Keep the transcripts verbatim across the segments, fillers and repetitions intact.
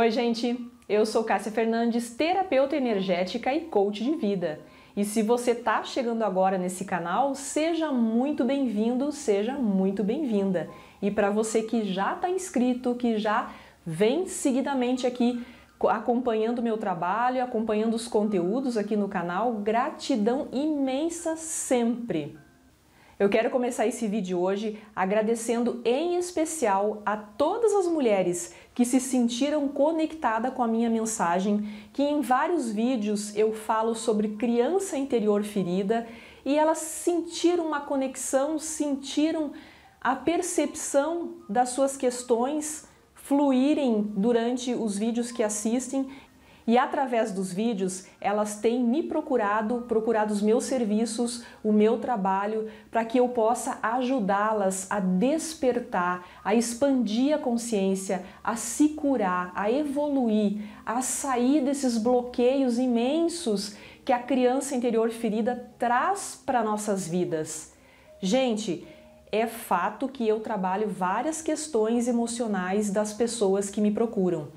Oi, gente! Eu sou Cássia Fernandes, terapeuta energética e coach de vida. E se você está chegando agora nesse canal, seja muito bem-vindo, seja muito bem-vinda. E para você que já está inscrito, que já vem seguidamente aqui acompanhando o meu trabalho, acompanhando os conteúdos aqui no canal, gratidão imensa sempre! Eu quero começar esse vídeo hoje agradecendo em especial a todas as mulheres que se sentiram conectadas com a minha mensagem, que em vários vídeos eu falo sobre criança interior ferida e elas sentiram uma conexão, sentiram a percepção das suas questões fluírem durante os vídeos que assistem. E através dos vídeos, elas têm me procurado, procurado os meus serviços, o meu trabalho, para que eu possa ajudá-las a despertar, a expandir a consciência, a se curar, a evoluir, a sair desses bloqueios imensos que a criança interior ferida traz para nossas vidas. Gente, é fato que eu trabalho várias questões emocionais das pessoas que me procuram.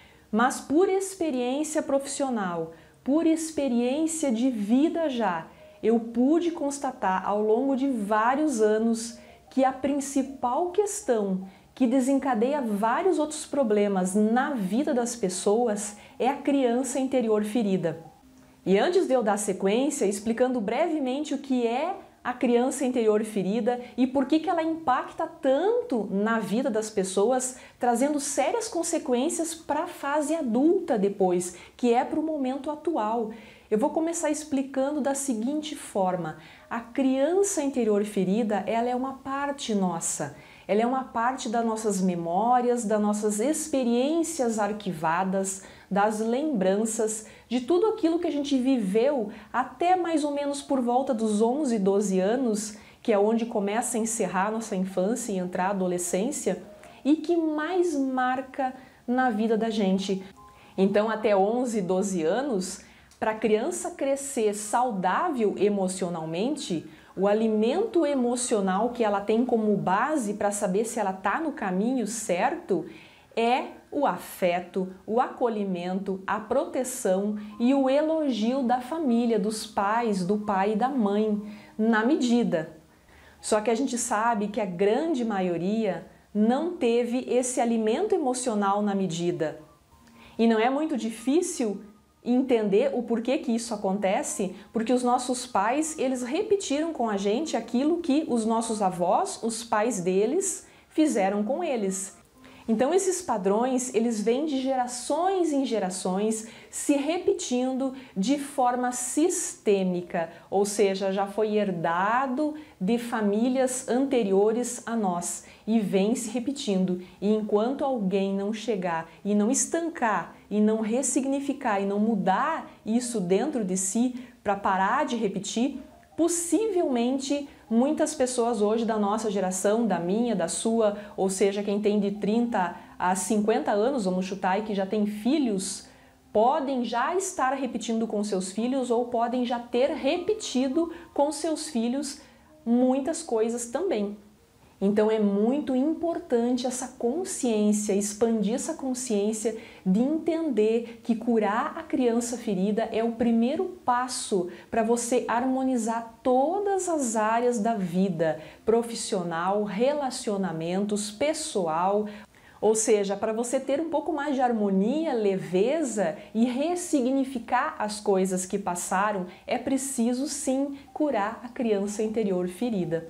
Mas por experiência profissional, por experiência de vida já, eu pude constatar ao longo de vários anos que a principal questão que desencadeia vários outros problemas na vida das pessoas é a criança interior ferida. E antes de eu dar sequência, explicando brevemente o que é a criança interior ferida e por que que ela impacta tanto na vida das pessoas, trazendo sérias consequências para a fase adulta depois, que é para o momento atual. Eu vou começar explicando da seguinte forma: a criança interior ferida, ela é uma parte nossa. Ela é uma parte das nossas memórias, das nossas experiências arquivadas, das lembranças, de tudo aquilo que a gente viveu até mais ou menos por volta dos onze, doze anos, que é onde começa a encerrar a nossa infância e entrar a adolescência, e que mais marca na vida da gente. Então, até onze, doze anos, para a criança crescer saudável emocionalmente, o alimento emocional que ela tem como base para saber se ela está no caminho certo é o afeto, o acolhimento, a proteção e o elogio da família, dos pais, do pai e da mãe, na medida. Só que a gente sabe que a grande maioria não teve esse alimento emocional na medida. E não é muito difícil entender o porquê que isso acontece, porque os nossos pais, eles repetiram com a gente aquilo que os nossos avós, os pais deles, fizeram com eles. Então esses padrões, eles vêm de gerações em gerações, se repetindo de forma sistêmica, ou seja, já foi herdado de famílias anteriores a nós e vem se repetindo. E enquanto alguém não chegar e não estancar, e não ressignificar, e não mudar isso dentro de si para parar de repetir, possivelmente muitas pessoas hoje da nossa geração, da minha, da sua, ou seja, quem tem de trinta a cinquenta anos, vamos chutar, e que já tem filhos, podem já estar repetindo com seus filhos ou podem já ter repetido com seus filhos muitas coisas também. Então é muito importante essa consciência, expandir essa consciência de entender que curar a criança ferida é o primeiro passo para você harmonizar todas as áreas da vida, profissional, relacionamentos, pessoal, ou seja, para você ter um pouco mais de harmonia, leveza e ressignificar as coisas que passaram, é preciso sim curar a criança interior ferida.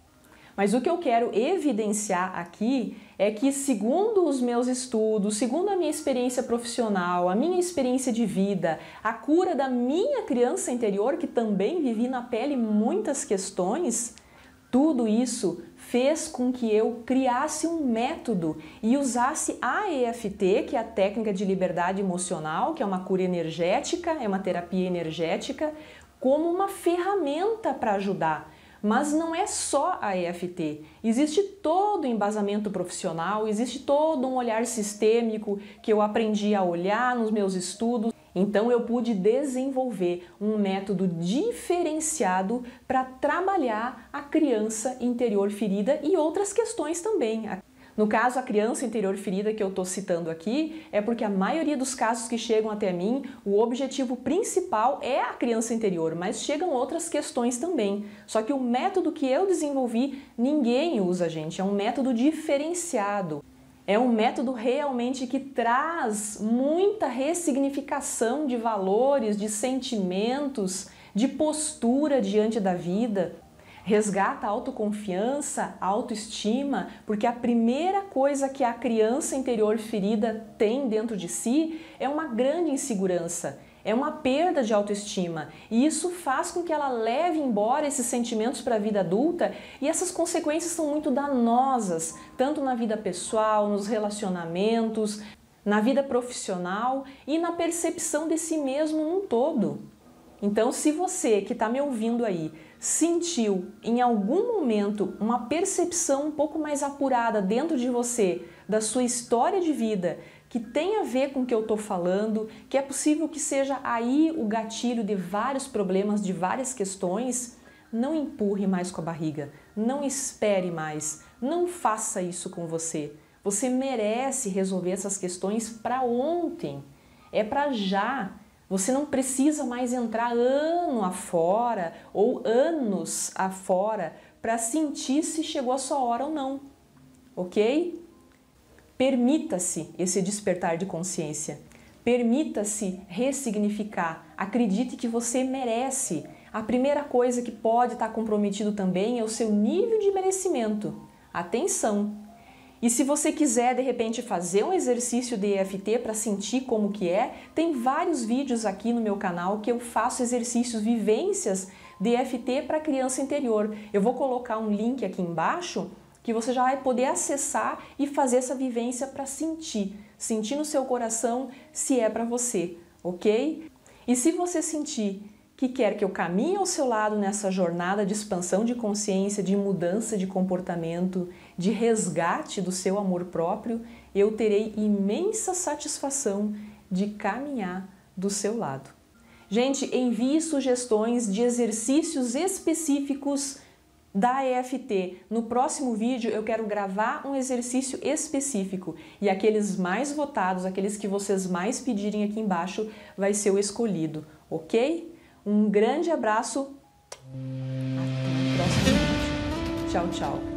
Mas o que eu quero evidenciar aqui é que, segundo os meus estudos, segundo a minha experiência profissional, a minha experiência de vida, a cura da minha criança interior, que também vivi na pele muitas questões, tudo isso fez com que eu criasse um método e usasse a E F T, que é a técnica de liberdade emocional, que é uma cura energética, é uma terapia energética, como uma ferramenta para ajudar. Mas não é só a E F T, existe todo o embasamento profissional, existe todo um olhar sistêmico que eu aprendi a olhar nos meus estudos. Então eu pude desenvolver um método diferenciado para trabalhar a criança interior ferida e outras questões também. No caso, a criança interior ferida que eu estou citando aqui é porque a maioria dos casos que chegam até mim, o objetivo principal é a criança interior, mas chegam outras questões também. Só que o método que eu desenvolvi, ninguém usa, gente, é um método diferenciado. É um método realmente que traz muita ressignificação de valores, de sentimentos, de postura diante da vida. Resgata a autoconfiança, a autoestima, porque a primeira coisa que a criança interior ferida tem dentro de si é uma grande insegurança, é uma perda de autoestima. E isso faz com que ela leve embora esses sentimentos para a vida adulta e essas consequências são muito danosas, tanto na vida pessoal, nos relacionamentos, na vida profissional e na percepção de si mesmo num todo. Então, se você que está me ouvindo aí sentiu em algum momento uma percepção um pouco mais apurada dentro de você da sua história de vida que tem a ver com o que eu estou falando, que é possível que seja aí o gatilho de vários problemas, de várias questões, não empurre mais com a barriga, não espere mais, não faça isso com você. Você merece resolver essas questões para ontem, é para já. Você não precisa mais entrar ano afora ou anos afora para sentir se chegou a sua hora ou não, ok? Permita-se esse despertar de consciência, permita-se ressignificar, acredite que você merece. A primeira coisa que pode estar comprometido também é o seu nível de merecimento. Atenção! E se você quiser, de repente, fazer um exercício de E F T para sentir como que é, tem vários vídeos aqui no meu canal que eu faço exercícios, vivências de E F T para criança interior. Eu vou colocar um link aqui embaixo que você já vai poder acessar e fazer essa vivência para sentir, sentir no seu coração se é para você, ok? E se você sentir que quer que eu caminhe ao seu lado nessa jornada de expansão de consciência, de mudança de comportamento, de resgate do seu amor próprio, eu terei imensa satisfação de caminhar do seu lado. Gente, envie sugestões de exercícios específicos da E F T. No próximo vídeo eu quero gravar um exercício específico e aqueles mais votados, aqueles que vocês mais pedirem aqui embaixo, vai ser o escolhido, ok? Um grande abraço, até o próximo vídeo. Tchau, tchau.